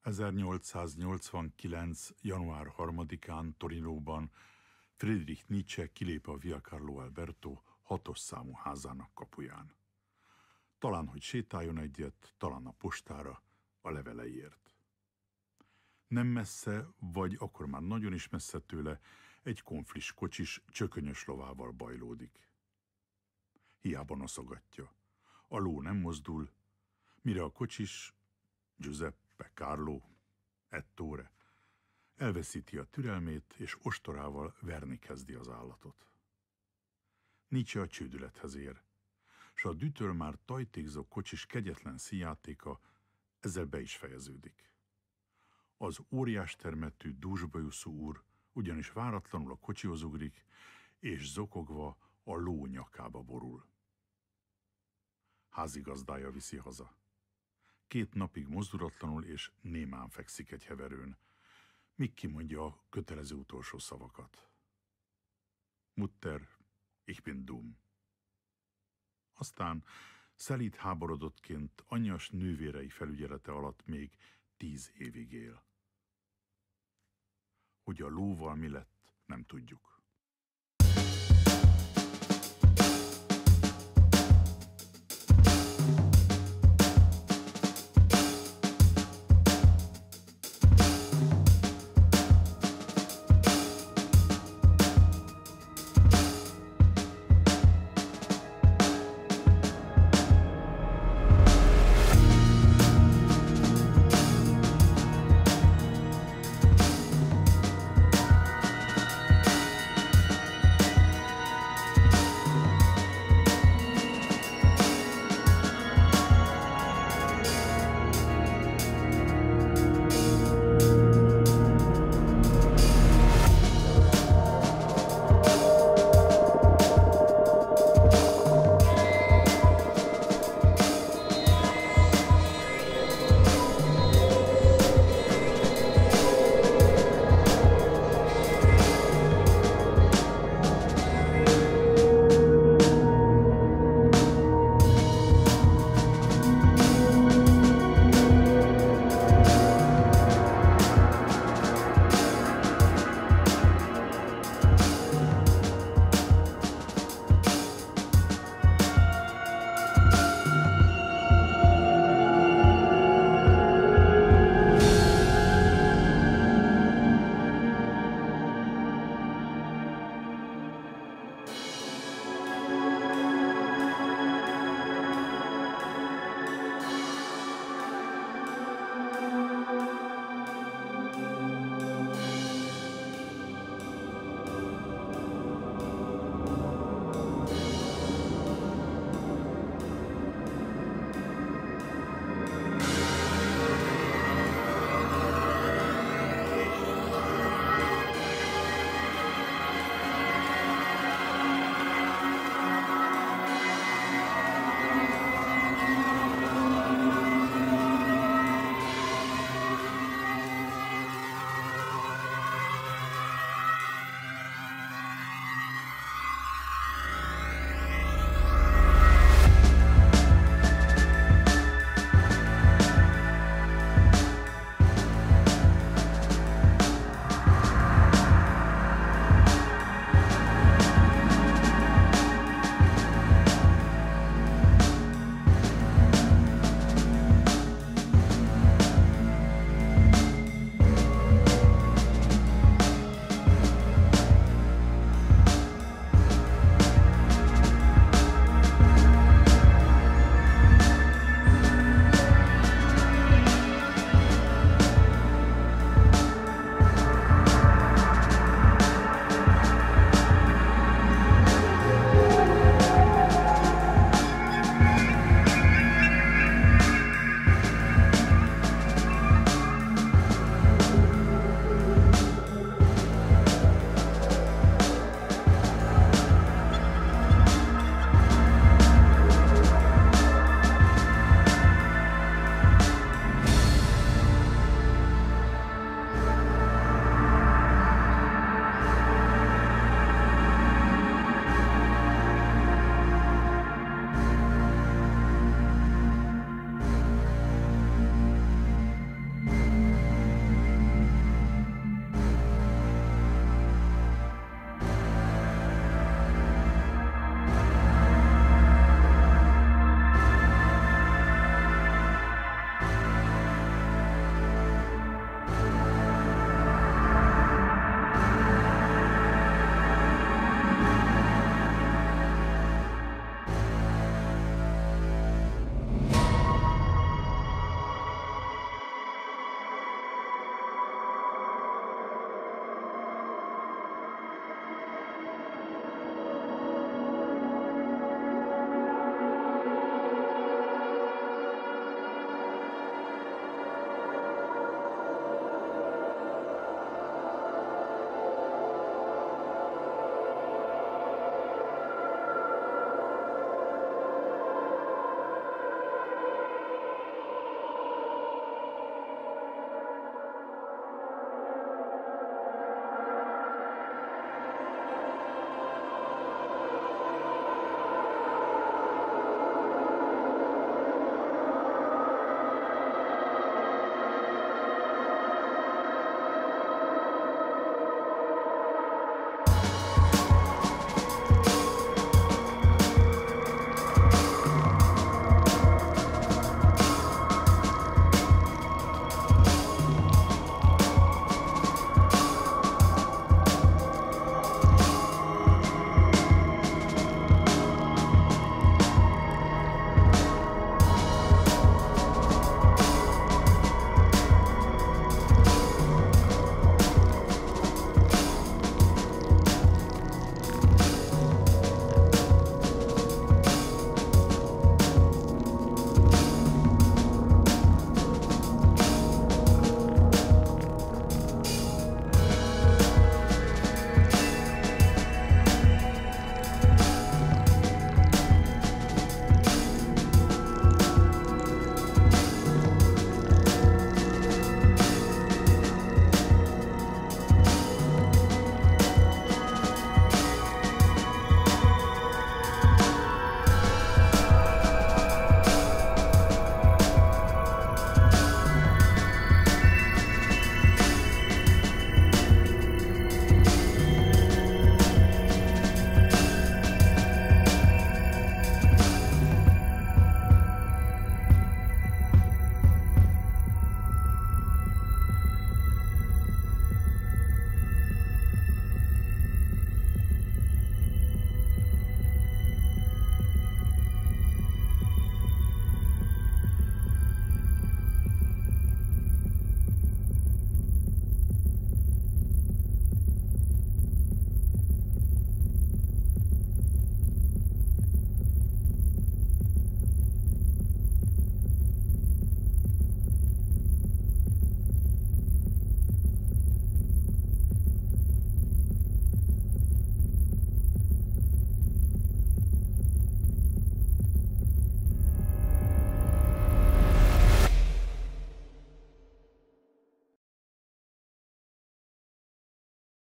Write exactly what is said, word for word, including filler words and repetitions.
ezernyolcszáznyolcvankilenc. január harmadikán Torinóban Friedrich Nietzsche kilép a Via Carlo Alberto hatos számú házának kapuján. Talán, hogy sétáljon egyet, talán a postára, a leveleiért. Nem messze, vagy akkor már nagyon is messze tőle, egy konflis kocsis csökönyös lovával bajlódik. Hiába noszogatja. A ló nem mozdul, mire a kocsis, Giuseppe, Carlo, Ettore, elveszíti a türelmét, és ostorával verni kezdi az állatot. Nietzsche a csődülethez ér, s a dütől már tajtékzó kocsis kegyetlen színjátéka ezzel be is fejeződik. Az óriás termetű, dúsbajuszú úr ugyanis váratlanul a kocsihoz ugrik, és zokogva a ló nyakába borul. Házigazdája viszi haza. Két napig mozdulatlanul és némán fekszik egy heverőn, míg kimondja a kötelező utolsó szavakat. Mutter, ich bin dumm. Aztán szelíd háborodottként anyjas nővérei felügyelete alatt még tíz évig él. Hogy a lóval mi lett, nem tudjuk.